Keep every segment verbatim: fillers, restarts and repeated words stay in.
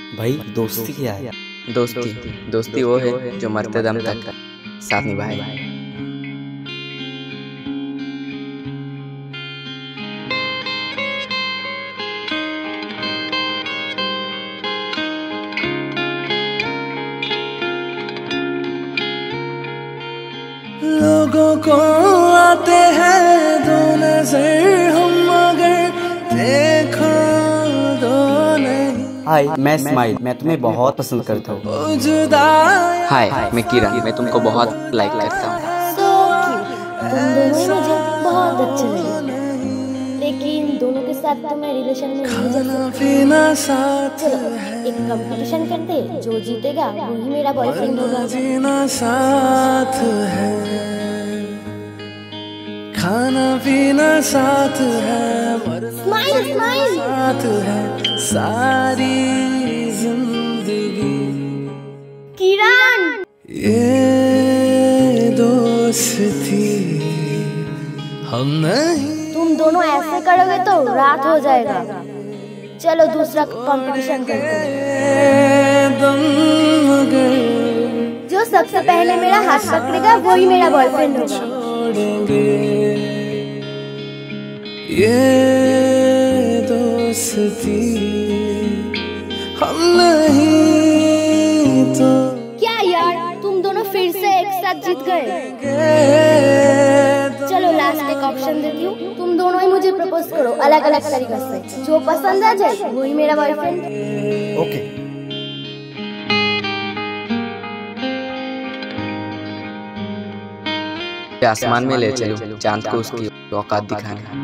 भाई दोस्ती क्या है? दोस्ती दोस्ती वो है जो मरते दम तक साथ निभाए। लोगों को आते हैं दो नजर, हम मगर देखो दो नहीं। हाय, मैं स्माइल, मैं तुम्हें बहुत पसंद करता हूँ। जुदा हाय, मैं किरण, मैं तुमको बहुत लाइक करता हूँ। So cute, तुम दोनों ही मुझे बहुत अच्छे लगे, लेकिन दोनों के साथ तो मैं रिलेशन में नहीं जा सकती। पीना साथ चलो एक कंपटीशन करते हैं, जो जीतेगा वही मेरा बॉयफ्रेंड होगा। जीना साथ है, खाना पीना साथ है, स्माइल स्माइल साथ है सारी जिंदगी। किरण, ये दोस्ती हम नहीं। तुम दोनों ऐसे करोगे तो रात हो जाएगा। चलो दूसरा कंपटीशन करते हैं। दम मगर जो सबसे पहले मेरा हाथ पकड़ेगा वही मेरा बॉयफ्रेंड होगा। छोड़ेंगे ये दोस्ती हम नहीं तो। क्या यार, तुम दोनों फिर से एक साथ जीत गए। चलो लास्ट एक ऑप्शन देती हूँ, तुम दोनों ही मुझे प्रपोज करो अलग अलग तरीके से, जो पसंद आ जाए वही मेरा बॉयफ्रेंड। ओके। आसमान में ले चलो चांद को उसकी औकात दिखाने।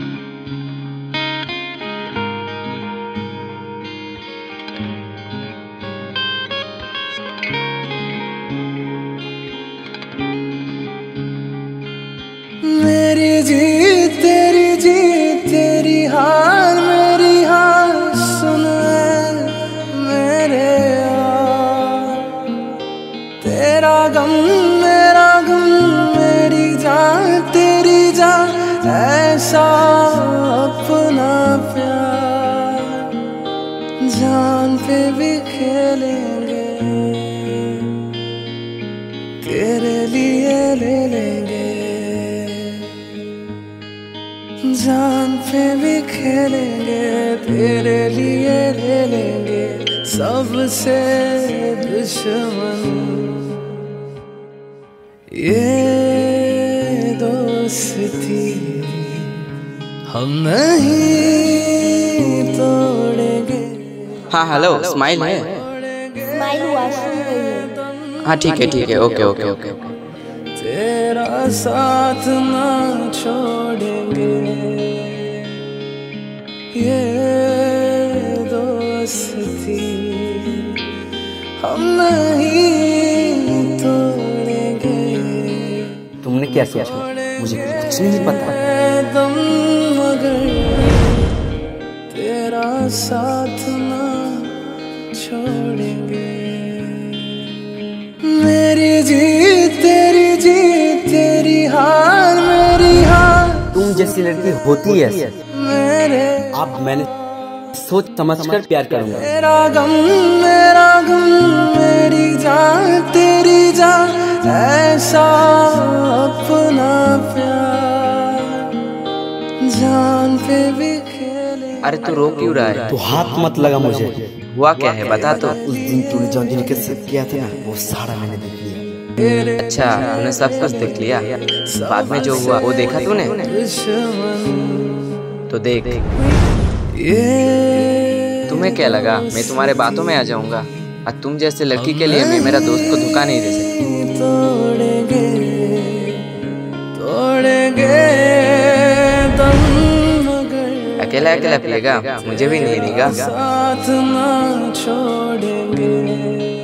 मेरी जीत तेरी जीत, तेरी हार मेरी हार, सुन मेरे यार। तेरा गम मेरा गम, मेरी जान तेरी जान, ऐसा अपना प्यार जान पे भी खेलेंगे, तेरे लिए ले लेंगे, जान पे भी खेलेंगे, तेरे लिए ले लेंगे सबसे दुश्मन। ये दोस्ती हम नहीं तोड़ेंगे। हाँ हेलो, स्माइल है? स्माइल वॉशरूम गई है। हाँ ठीक है ठीक है, ओके ओके ओके। तेरा साथ ना छोड़ेंगे, ये दोस्ती हम नहीं तोड़ेंगे। तुमने क्या सोचा? मुझे कुछ नहीं पता। दम मगर तेरा साथ ना छोड़ेंगे। मेरी जीत तेरी जीत, तेरी हार मेरी हार। तुम जैसी लड़की होती है मेरे अब मैंने सोच समझ कर प्यार करूंगा। तेरा गम मेरा गम, मेरी जान तेरी जान, ऐसा अपना प्यार जान पे भी खेले। अरे तू रो क्यों रहा है? तू हाथ मत लगा मुझे। हुआ क्या है बता तो। उस दिन तूने जो अंजलि के साथ किया था ना, वो सारा मैंने देख लिया। अच्छा, तूने सब कुछ देख लिया? बाद में जो हुआ वो देखा तूने? तो देख। तुम्हें क्या लगा मैं तुम्हारे बातों में आ जाऊंगा? और तुम जैसे लड़की के लिए मैं मेरा दोस्त को धोखा नहीं दे सकती। तोड़ेंगे तोड़ेंगे दम मगर अकेला अकेला पिएगा, मुझे भी नहीं देगा। साथ ना छोड़ेंगे।